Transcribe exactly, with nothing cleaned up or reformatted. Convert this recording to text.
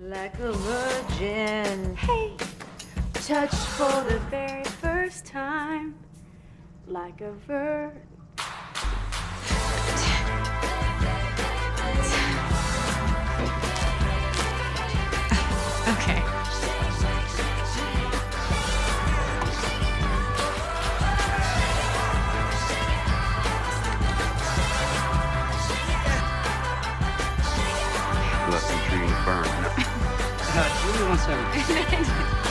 Like a virgin. Hey. Touched for the very first time. Like a vir... Okay. Left some tree and burn. Uh, Julie wants to